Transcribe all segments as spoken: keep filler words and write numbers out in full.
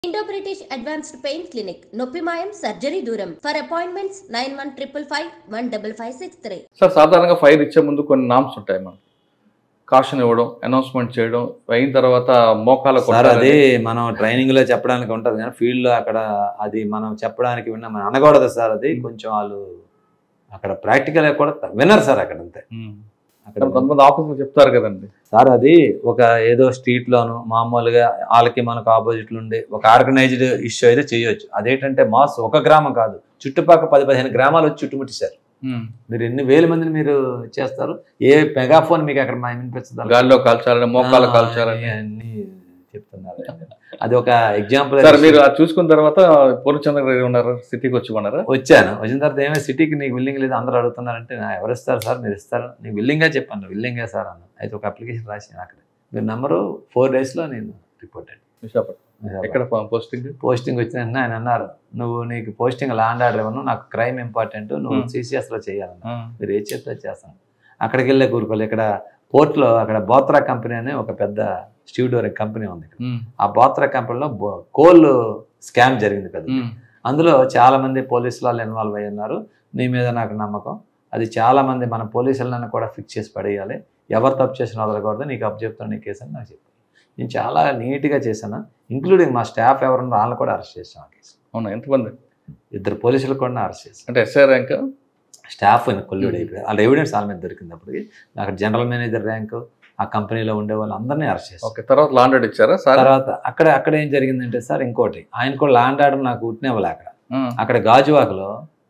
Indo-British Advanced Pain Clinic, Noppimayam Surgery Duram. For appointments nine one five five one five five six three. Sir సాధారణంగా fire ఇచ్చే ముందు కొన్ని norms ఉంటాయి. మనం caution ఇవ్వడం, announcement చేయడం, అయిన తర్వాత మోకాల సార్ అది మనం ట్రైనింగ్ లో చెప్పడానికి ఉంటుంది కానీ ఫీల్డ్ లో అక్కడ అది మనం చెప్పడానికి విన్నా మనం అనకూడదు సార్. అది కొంచెం వాళ్ళు అక్కడ ప్రాక్టికల్ కూడా వినరు సార్ అక్కడ అంతే. అక్కడ కొంతమంది ఆఫీసులు చెప్తారు కదండి సార్. అది ఒక ఏదో స్ట్రీట్ లోను మామూలుగా వాళ్ళకి మనకు ఆపోజిట్లు ఉండే ఒక ఆర్గనైజ్డ్ ఇష్యూ అయితే చేయొచ్చు. అదేంటంటే మాస్ ఒక గ్రామం కాదు, చుట్టుపక్కల పది పదిహేను గ్రామాలు వచ్చి చుట్టుముట్టి సార్. మీరు ఎన్ని వేల మందిని మీరు చేస్తారు. ఏ మెగాఫోన్ మీకు అక్కడ వినిపిస్తుంది, గాల్లో కాల్చాలని, మోకాలు కాల్చాలని అన్ని చెప్తున్నారు. అది ఒక ఎగ్జాంపుల్. సార్ మీరు అది చూసుకున్న తర్వాత పూర్ణచంద్ర గారు ఉన్నారు, సిటీకి వచ్చి ఉన్నారా? వచ్చాను. వచ్చిన తర్వాత ఏమైనా సిటీకి నీకు విల్లింగ్ లేదు అందరూ అడుగుతున్నారంటే ఎవరు ఇస్తారు సార్, మీరు ఇస్తారు. నీకు విల్లింగ్గా చెప్పాను, విల్లింగే సార్ అన్న. అయితే ఒక అప్లికేషన్ రాసాను అక్కడ. మీరు నెంబరు ఫోర్ డేస్లో నేను రిపోర్ట్ అయ్యాను. విశాఖపట్నం ఎక్కడ పోస్టింగ్ పోస్టింగ్ వచ్చిన వెంటనే ఆయన అన్నారు, నువ్వు నీకు పోస్టింగ్ ల్యాండ్ ఆర్డర్ ఇవ్వను, నాకు క్రైమ్ ఇంపార్టెంట్, నువ్వు సిసిఎస్లో చేయాలన్నా. మీరు ఏ చేస్తే చేస్తాను. అక్కడికి వెళ్ళే కూరుకోవాలి. ఇక్కడ పోర్ట్లో అక్కడ బోత్రా కంపెనీ అనే ఒక పెద్ద స్టీవ్డోర్ కంపెనీ ఉంది. ఆ బోత్రా కంపెనీలో కోల్ స్కామ్ జరిగింది కదా. అందులో చాలా మంది పోలీసులు వాళ్ళు ఇన్వాల్వ్ అయ్యి ఉన్నారు. నీ మీద నాకు నమ్మకం. అది చాలా మంది మన పోలీసులను కూడా ఫిక్స్ చేసి పడేయాలి. ఎవరు తప్పు చేసిన వదలకూడదు, నీకు అప్ చెప్తాను నీ కేసు అని నాకు చెప్పాను. నేను చాలా నీట్గా చేశాను. ఇంక్లూడింగ్ మా స్టాఫ్ ఎవరున్నా వాళ్ళని కూడా అరెస్ట్ చేసాను ఆ కేసు. అవునా? ఎంతమంది? ఇద్దరు పోలీసులు కూడా అరెస్ట్ చేశాను. అంటే ఎస్ఐ ర్యాంక్ స్టాఫ్ కొల్లుడు అయిపోయారు. వాళ్ళ ఎవిడెన్స్ వాళ్ళ మీద దొరికింది. అప్పటికి నాకు జనరల్ మేనేజర్ ర్యాంకు, ఆ కంపెనీలో ఉండే వాళ్ళు అందరినీ అరెస్ట్ చేశారు. తర్వాత ల్యాండ్ ఆర్డర్ ఇచ్చారా సార్? తర్వాత అక్కడ అక్కడ ఏం జరిగిందంటే సార్, ఇంకోటి ఆయన కూడా ల్యాండ్ ఆర్డర్ నాకు ఉట్టినేవాళ్ళు అక్కడ అక్కడ గాజువాకలో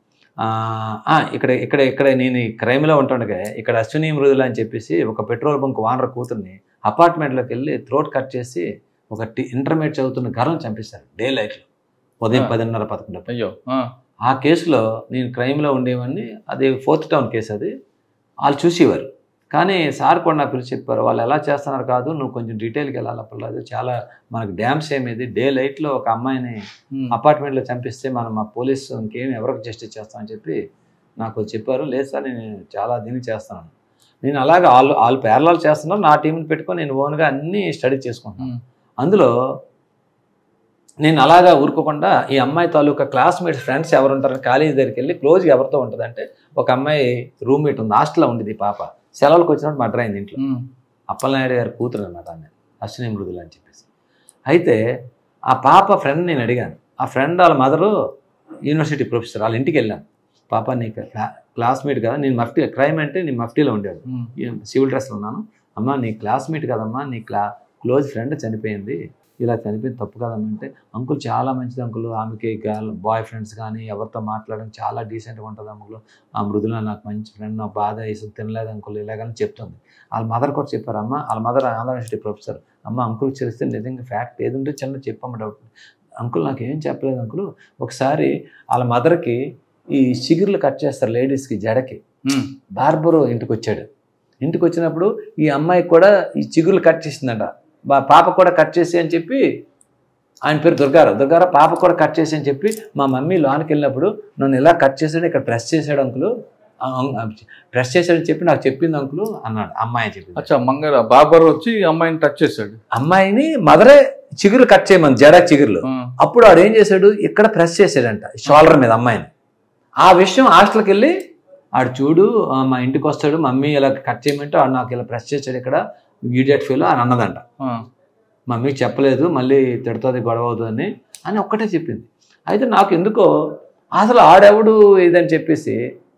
ఇక్కడ ఇక్కడ ఇక్కడ నేను ఈ క్రైమ్లో ఉంటుండగా ఇక్కడ అశ్విని మృదుల అని చెప్పేసి ఒక పెట్రోల్ బంక్ ఓనర్ కూతుర్ని అపార్ట్మెంట్లోకి వెళ్ళి థ్రోట్ కట్ చేసి ఒక ఇంటర్మీడియట్ చదువుతున్న గర్వం చంపేశారు డే లైట్లో ఉదయం పదిన్నర పదకొండు. అయ్యో. ఆ కేసులో నేను క్రైమ్లో ఉండేవాడిని. అది ఫోర్త్ టౌన్ కేసు. అది వాళ్ళు చూసేవారు. కానీ సార్ కూడా నాకు పిలిచి చెప్పారు, వాళ్ళు ఎలా చేస్తున్నారు కాదు, నువ్వు కొంచెం డీటెయిల్కి వెళ్ళాలి. అప్పటిలేదు చాలా మనకు డ్యామ్స్ ఏమేది డే లైట్లో ఒక అమ్మాయిని అపార్ట్మెంట్లో చంపిస్తే మనం మా పోలీసు ఇంకేం ఎవరికి జస్టిస్ చేస్తామని చెప్పి నాకు చెప్పారు. లేదు సార్ నేను చాలా దీన్ని చేస్తాను. నేను అలాగే వాళ్ళు వాళ్ళు ప్యారలల్ చేస్తున్నారు. నా టీంని పెట్టుకొని నేను ఓన్గా అన్నీ స్టడీ చేసుకుంటున్నాను. అందులో నేను అలాగా ఊరుకోకుండా ఈ అమ్మాయి తాలూకా క్లాస్మేట్స్ ఫ్రెండ్స్ ఎవరు ఉంటారని కాలేజీ దగ్గరికి వెళ్ళి క్లోజ్గా ఎవరితో ఉంటుంది అంటే ఒక అమ్మాయి రూమ్మేట్ ఉంది, హాస్టల్లో ఉండేది. పాప సెలవులకు వచ్చినప్పుడు మర్డర్ అయింది ఇంట్లో. అప్పలనాయుడు గారి కూతురు అనమాట ఆమె, అశ్విని మృదుల అని చెప్పేసి. అయితే ఆ పాప ఫ్రెండ్ నేను అడిగాను. ఆ ఫ్రెండ్ వాళ్ళ మదరు యూనివర్సిటీ ప్రొఫెసర్. వాళ్ళ ఇంటికి వెళ్ళాను. పాప నీకు క్లా క్లాస్మేట్ కదా, నేను మఫ్టీ క్రైమ్ అంటే నేను మఫ్టీలో ఉండేవాడు, సివిల్ డ్రెస్లో ఉన్నాను. అమ్మ నీ క్లాస్మేట్ కదమ్మా, నీ క్లా క్లోజ్ ఫ్రెండ్ చనిపోయింది, ఇలా చనిపోయింది తప్పు కదమ్మా అంటే, అంకుల్ చాలా మంచిది అంకుల్, ఆమెకి గర్ల్ బాయ్ ఫ్రెండ్స్ కానీ ఎవరితో మాట్లాడడం చాలా డీసెంట్గా ఉంటుంది అంకుల్, ఆ మృదుల నాకు మంచి ఫ్రెండ్, నా బాధ వేసి తినలేదు అంకుల్ ఇలాగని చెప్తుంది. వాళ్ళ మదర్ కూడా చెప్పారు, అమ్మ వాళ్ళ మదర్ ఆంధ్ర యూనివర్సిటీ ప్రొఫెసర్, అమ్మ అంకుల్కి తెలిస్తే నిజంగా ఫ్యాక్ట్ ఏది ఉంటే చిన్న చెప్పమ్మ డౌట్. అంకుల్ నాకు ఏం చెప్పలేదు అంకుల్, ఒకసారి వాళ్ళ మదర్కి ఈ చిగుర్లు కట్ చేస్తారు లేడీస్కి జడకి, బార్బరు ఇంటికి వచ్చాడు. ఇంటికి వచ్చినప్పుడు ఈ అమ్మాయికి కూడా ఈ చిగుర్లు కట్ చేసిందంట. బా పాప కూడా కట్ చేసి అని చెప్పి, ఆయన పేరు దుర్గారావు, దుర్గారావు పాప కూడా కట్ చేసి అని చెప్పి మా మమ్మీ లోనికి వెళ్ళినప్పుడు నన్ను ఇలా కట్ చేసాడు, ఇక్కడ ప్రెస్ చేశాడు అంకులు, ప్రెస్ చేశాడని చెప్పి నాకు చెప్పింది అంకులు అన్నాడు. అమ్మాయి అని చెప్పింది. అచ్చా, మంగళ బాబర్ వచ్చి అమ్మాయిని టచ్ చేశాడు. అమ్మాయిని మదరే చిగురు కట్ చేయమని జడ చిగురులు. అప్పుడు ఆడు ఏం చేశాడు, ఇక్కడ ప్రెస్ చేశాడంట షోల్డర్ మీద అమ్మాయిని. ఆ విషయం హాస్టల్కి వెళ్ళి ఆడు చూడు మా ఇంటికి వస్తాడు, మమ్మీ ఇలా కట్ చేయమంటే ఆడు నాకు ఇలా ప్రెస్ చేశాడు ఇక్కడ ఈడియట్ ఫీల్ అని అన్నదంట. మమ్మీకి చెప్పలేదు, మళ్ళీ తిడుతుంది గొడవ అవుతుందని అని ఒక్కటే చెప్పింది. అయితే నాకు ఎందుకో అసలు ఆడెవడు ఇదని చెప్పేసి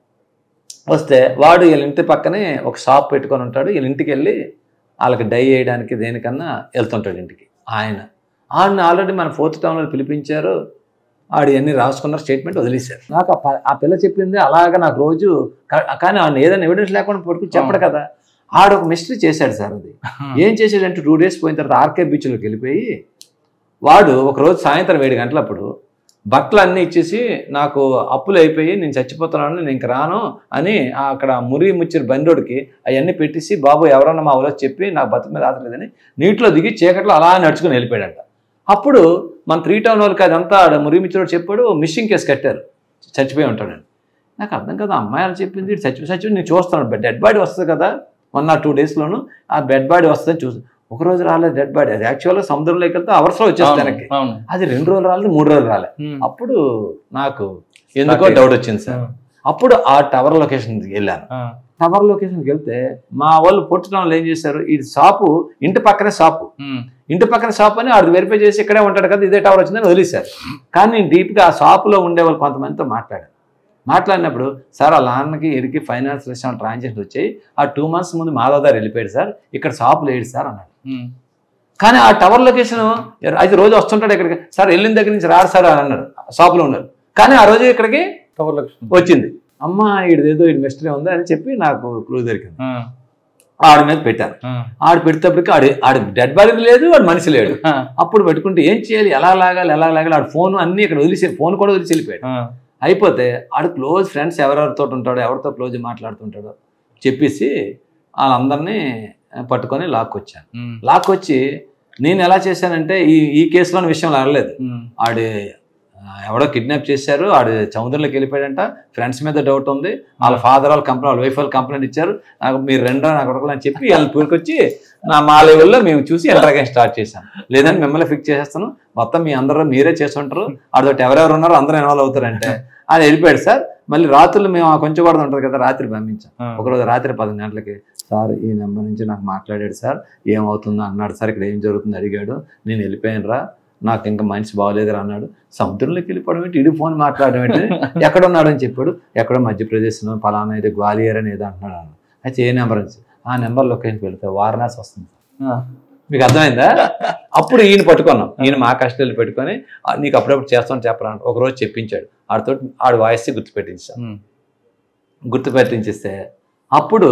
వస్తే వాడు వీళ్ళ ఇంటి పక్కనే ఒక షాప్ పెట్టుకొని ఉంటాడు. వీళ్ళ ఇంటికి వెళ్ళి వాళ్ళకి డై వేయడానికి దేనికన్నా వెళ్తుంటాడు ఇంటికి. ఆయన ఆడిని ఆల్రెడీ మన ఫోర్త్ టౌన్లో పిలిపించారు, ఆడు ఇవన్నీ రాసుకున్నారు, స్టేట్మెంట్ వదిలేశారు. నాకు ఆ పిల్ల చెప్పింది అలాగా నాకు రోజు, కానీ ఆయన ఏదైనా ఎవిడెన్స్ లేకుండా పట్టుకుని చెప్పడు కదా. ఆడు ఒక మిస్టరీ చేశాడు సార్. అది ఏం చేశాడంటే టూ డేస్ పోయిన తర్వాత ఆర్కే బీచ్లోకి వెళ్ళిపోయి వాడు ఒకరోజు సాయంత్రం ఏడు గంటలప్పుడు బట్టలు అన్నీ ఇచ్చేసి నాకు అప్పులు అయిపోయి నేను చచ్చిపోతున్నాను నేను ఇంక రాను అని అక్కడ మురి ముచ్చిరి బండోడికి అవన్నీ పెట్టేసి, బాబు ఎవరన్నా మా ఊళ్ళో చెప్పి నాకు బతుకు మీద ఆదలేదని నీటిలో దిగి చీకట్లో అలా నడుచుకుని వెళ్ళిపోయాడంట. అప్పుడు మన త్రీ టౌన్ వాళ్ళకి అదంతా మురి ముచ్చిరోడు చెప్పాడు, మిస్సింగ్ కేసు కట్టారు, చచ్చిపోయి ఉంటాడని. నాకు అర్థం కదా, అమ్మాయిలు చెప్పింది చచ్చిపోయి చచ్చిపోయి నేను చూస్తున్నాను, డెడ్ బాడీ వస్తుంది కదా వన్ ఆర్ టూ డేస్లోను ఆ డెడ్ బాడీ వస్తుందని చూసి ఒక రోజు రాలేదు డెడ్ బాడీ. అది యాక్చువల్గా సముద్రంలోకి వెళ్తే అవర్స్లో వచ్చేస్తుంది వెనక్కి. అది రెండు రోజులు రాలేదు, మూడు రోజులు రాలే. అప్పుడు నాకు ఎందుకో డౌట్ వచ్చింది సార్. అప్పుడు ఆ టవర్ లొకేషన్కి వెళ్ళాను. టవర్ లొకేషన్కి వెళ్తే మా వాళ్ళు పొట్టులో ఏం చేశారు, ఈ షాపు ఇంటి పక్కనే షాపు, ఇంటి పక్కన షాప్ అని ఆడు వెరిఫై చేసి ఇక్కడే ఉంటాడు కదా, ఇదే టవర్ వచ్చిందని వదిలేశారు. కానీ నేను డీప్గా ఆ షాపులో ఉండే వాళ్ళు కొంతమందితో మాట్లాడాను. మాట్లాడినప్పుడు సార్ వాళ్ళ నాన్నకి ఇరికి ఫైనాన్స్ విషయం ట్రాన్సాక్షన్ వచ్చాయి, ఆ టూ మంత్స్ ముందు మాధవదారు వెళ్ళిపోయాడు సార్, ఇక్కడ షాప్ లేడు సార్ అన్నాడు. కానీ ఆ టవర్ లొకేషన్ అయితే రోజు వస్తుంటాడు ఇక్కడికి, సార్ వెళ్ళిన దగ్గర నుంచి రాడు సార్ అని అన్నాడు, షాప్లో ఉన్నారు. కానీ ఆ రోజు ఇక్కడికి టవర్ లొకేషన్ వచ్చింది. అమ్మ ఈడేదో ఇన్వెస్టరీ ఉంది అని చెప్పి నాకు క్లూ దొరికింది. ఆడి మీద పెట్టాను. ఆడు పెడితేప్పటికి ఆడు ఆడు డెడ్ బాడీ లేదు, వాడు మనిషి లేడు. అప్పుడు పెట్టుకుంటే ఏం చేయాలి, ఎలా లాగాలి ఎలా లాగాలి, ఆడు ఫోన్ అన్ని ఇక్కడ వదిలేసి ఫోన్ కూడా వదిలేసి వెళ్ళిపోయాడు. అయిపోతే ఆడు క్లోజ్ ఫ్రెండ్స్ ఎవరెవరితో ఉంటాడో, ఎవరితో క్లోజ్ మాట్లాడుతుంటాడో చెప్పేసి వాళ్ళందరినీ పట్టుకొని లాక్కొచ్చాను. లాక్కొచ్చి నేను ఎలా చేశానంటే ఈ ఈ కేసులోని విషయం అడగలేదు. ఆడు ఎవడో కిడ్నాప్ చేశారు, ఆడు సముద్రంలోకి వెళ్ళిపోయాడంట, ఫ్రెండ్స్ మీద డౌట్ ఉంది, వాళ్ళ ఫాదర్ వాళ్ళ కంపెనీ వాళ్ళ వైఫ్ వాళ్ళు కంప్లైంట్ ఇచ్చారు, నాకు మీరు రెండో నాకు కొడుకులు అని చెప్పి వాళ్ళ పూరికొచ్చి నా మా లెవెల్లో మేము చూసి ఎంటర్గా స్టార్ట్ చేశాం. లేదని మిమ్మల్ని ఫిక్స్ చేసేస్తాను, మొత్తం మీ అందరూ మీరే చేస్తుంటారు, ఆడతోటి ఎవరెవరు ఉన్నారో అందరూ ఇన్వాల్వ్ అవుతారంటే అది వెళ్ళిపోయాడు సార్. మళ్ళీ రాత్రులు మేము కొంచెం కూడా ఉంటుంది కదా, రాత్రి పంపించాం. ఒకరోజు రాత్రి పది గంటలకి సార్ ఈ నెంబర్ నుంచి నాకు మాట్లాడాడు సార్, ఏమవుతుందో అన్నాడు సార్, ఇక్కడ ఏం జరుగుతుందో అడిగాడు, నేను వెళ్ళిపోయాను రా, నాకు ఇంకా మనిషి బాగోలేదురా అన్నాడు. సముద్రంలోకి వెళ్ళిపోవడం ఏంటి, ఇడి ఫోన్ మాట్లాడడం ఏంటి, ఎక్కడ ఉన్నాడు అని చెప్పాడు. ఎక్కడో మధ్యప్రదేశ్లో పలానా అయితే గ్వాలియర్ అని ఏదో అంటున్నాడు అన్న. అయితే ఏ నెంబర్ అని, ఆ నెంబర్ లొకేషన్కి వెళ్తే వారణాసి వస్తుంది. మీకు అర్థమైందా? అప్పుడు ఈయన పట్టుకున్నాం, ఈయన మా కష్టాలు పెట్టుకొని నీకు అప్పుడప్పుడు చేస్తాను చెప్పరా ఒకరోజు చెప్పించాడు. ఆడితో ఆడు వాయిస్ గుర్తుపెట్టించాం. గుర్తుపెట్టించిస్తే అప్పుడు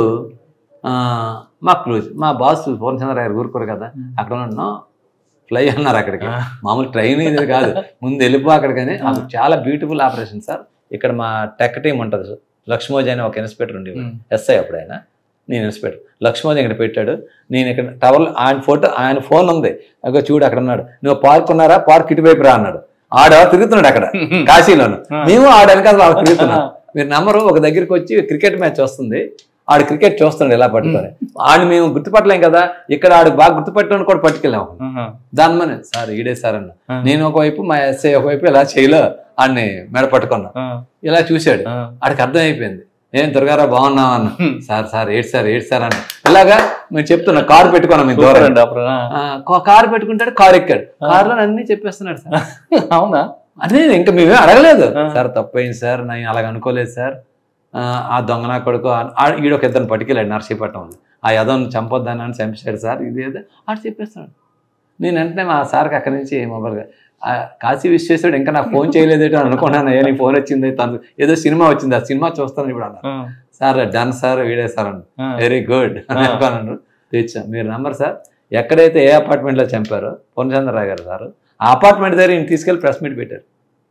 మా క్లోజ్ మా బాస్ పూర్ణచంద్ర గారు ఊరుకోరు కదా, అక్కడ ఉన్నాం ఫ్లై అన్నారు అక్కడికి. మామూలు ట్రైన్ ఇది కాదు, ముందు వెళ్ళిపో అక్కడికని. అది చాలా బ్యూటిఫుల్ ఆపరేషన్ సార్. ఇక్కడ మా టెక్ టీం ఉంటుంది, లక్ష్మోజీ అని ఒక ఇన్స్పెక్టర్ ఉండేవాడు, ఎస్ఐ అప్పుడైనా, నేను ఇన్స్పెక్టర్. లక్ష్మోజీ ఇక్కడ పెట్టాడు, నేను ఇక్కడ టవర్ ఆయన ఫోటో ఆయన ఫోన్ ఉంది, అక్కడ చూడు అక్కడ ఉన్నాడు, నువ్వు పార్క్ ఉన్నారా, పార్క్ ఇటువైపు రా అన్నాడు. ఆడ తిరుగుతున్నాడు అక్కడ కాశీలోను, మేము ఆడ వెనకాల ఆడ తిరుగుతున్నాం. మీరు నమ్మరు, ఒక దగ్గరికి వచ్చి క్రికెట్ మ్యాచ్ వస్తుంది, ఆడు క్రికెట్ చూస్తున్నాడు ఇలా పట్టుకొని, ఆడు మేము గుర్తుపట్టలేం కదా, ఇక్కడ ఆడు బాగా గుర్తుపట్టడానికి కూడా పట్టుకెళ్ళాము. దాని మన సార్ ఈడే సార్ అన్న, నేను ఒకవైపు మా ఎస్ఐ ఒకవైపు ఇలా చేయలో ఆడిని మెడ పట్టుకున్నా. ఇలా చూశాడు, ఆడికి అర్థం అయిపోయింది, నేను దుర్గారావు బాగున్నావు అన్న. సార్ సార్ ఏడు సార్ ఏడు సార్ అన్న. ఇలాగా మేము చెప్తున్నా, కారు పెట్టుకున్నాం మేము దూరం, కారు పెట్టుకుంటాడు, కారు ఎక్కాడు, కారులో అన్ని చెప్పేస్తున్నాడు సార్. అవునా? అదే ఇంకా మేమే అడగలేదు సార్, తప్పైంది సార్, నేను అలాగ అనుకోలేదు సార్, ఆ దొంగనా కొడుకు ఈడొక ఇద్దరిని పట్టుకెళ్ళాడు నర్సీపట్నం, ఆ యదోని చంపొద్దని అని చంపేశాడు సార్, ఇది ఏదో ఆడు చెప్పేస్తున్నాడు. నేను వెంటనే మా సార్కి అక్కడి నుంచి మొబైల్గా కాశీ విష్ చేసాడు, ఇంకా నాకు ఫోన్ చేయలేదేటో అనుకున్నాను, ఏ నీ ఫోన్ వచ్చింది, తను ఏదో సినిమా వచ్చింది, ఆ సినిమా చూస్తాను ఇప్పుడు అన్నారు. సార్ డన్ సార్ వీడే సార్ అన్న, వెరీ గుడ్ అని అనుకున్నాను. తెచ్చాం మీరు నెంబర్ సార్, ఎక్కడైతే ఏ అపార్ట్మెంట్లో చంపారో పూర్ణచంద్రరావు గారు సార్, ఆ అపార్ట్మెంట్ దగ్గర ఈయన తీసుకెళ్ళి ప్రెస్ మీట్ పెట్టారు.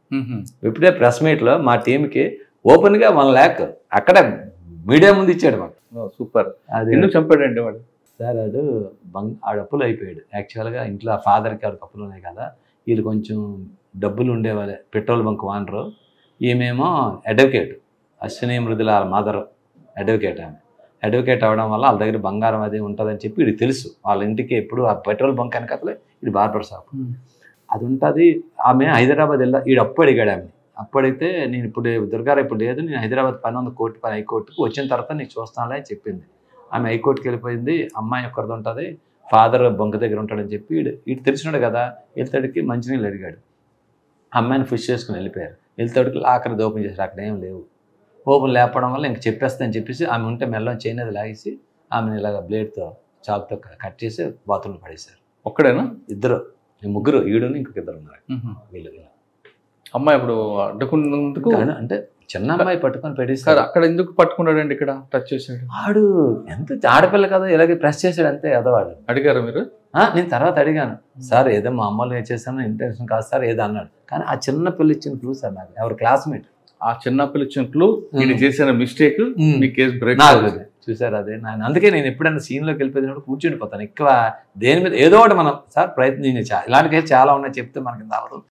ఇప్పుడే ప్రెస్ మీట్లో మా టీంకి ఓపెన్గా వన్ ల్యాక్ అక్కడ మీడియా ముందు ఇచ్చాడు మాకు. సూపర్. అది ఎందుకు చంపాడండి వాడు? సార్ ఆడు బంగ్ ఆడు అప్పులు అయిపోయాడు. యాక్చువల్గా ఇంట్లో ఫాదర్కి ఆడికి అప్పులు ఉన్నాయి కదా, వీళ్ళు కొంచెం డబ్బులు ఉండేవాళ్ళే, పెట్రోల్ బంక్ వానరు, ఈమెమో advocate, Ashwini Mrudula mother advocate. ఆమె అడ్వకేట్ అవ్వడం వల్ల వాళ్ళ దగ్గర బంగారం అది ఉంటుందని చెప్పి ఇది తెలుసు, వాళ్ళ ఇంటికి ఎప్పుడు ఆ పెట్రోల్ బంక్ అని కథలే ఇది బార్బర్ షాప్ అది ఉంటుంది. ఆమె హైదరాబాద్ వెళ్ళా, ఈడు అప్పు అడిగాడు ఆమె. అప్పుడైతే నేను ఇప్పుడు దుర్గారావు ఇప్పుడు లేదు, నేను హైదరాబాద్ పని ఉంది కోర్టు పని, హైకోర్టుకు వచ్చిన తర్వాత నీకు చూస్తానులే అని చెప్పింది. ఆమె హైకోర్టుకి వెళ్ళిపోయింది, అమ్మాయి ఒక్కరిది ఉంటుంది, ఫాదర్ బొంక దగ్గర ఉంటాడని చెప్పి ఇటు ఇటు తెలిసినాడు కదా, వెళ్తాడికి మంచినీళ్ళు అడిగాడు. అమ్మాయిని ఫిష్ చేసుకుని వెళ్ళిపోయారు. వెళ్తాడికి ఆఖరి ఓపెన్ చేశారు, అక్కడ ఏం లేవు. ఓపెన్ లేపడం వల్ల ఇంక చెప్పేస్తానని చెప్పేసి ఆమె ఉంటే మెల్లం చైన్ అది లాగేసి ఆమెను ఇలాగ బ్లేడ్తో చాక్తో కట్ చేసి బాత్రూంలో పడేశారు. ఒక్కడేనా? ఇద్దరు, ముగ్గురు, ఈడుని ఇంకొక ఇద్దరు ఉన్నారు. వీళ్ళు అమ్మాయి ఇప్పుడు అడ్డుకున్నందుకు అంటే చిన్న అమ్మాయి పట్టుకొని పెట్టేస్తారు. అక్కడ ఎందుకు పట్టుకున్నాడండి? ఇక్కడ టచ్ చేశాడు. ఆడు ఎంత ఆడపిల్ల కదా, ఇలాగే ప్రెస్ చేశాడు అంతే. అదవాడు అడిగారు మీరు? నేను తర్వాత అడిగాను, సార్ ఏదో మా అమ్మలు చేశాను ఇంటెన్షన్ కాదు సార్ ఏదో అన్నాడు. కానీ ఆ చిన్న పిల్ల ఇచ్చిన క్లూ సార్ నాకు, ఎవరు క్లాస్మేట్, ఆ చిన్న పిల్ల ఇచ్చిన క్లూ నేను చేసిన మిస్టేక్ మీ కేసు బ్రేక్ చూసారు. అదే నేను అందుకే నేను ఎప్పుడైనా సీన్లోకి వెళ్ళిపోయినప్పుడు కూర్చుండిపోతాను. ఎక్కువ దేని మీద ఏదో ఒకటి మనం సార్ ప్రయత్నం, ఇలాంటి కేసు చాలా ఉన్నాయి చెప్తే మనకి అవ్వదు.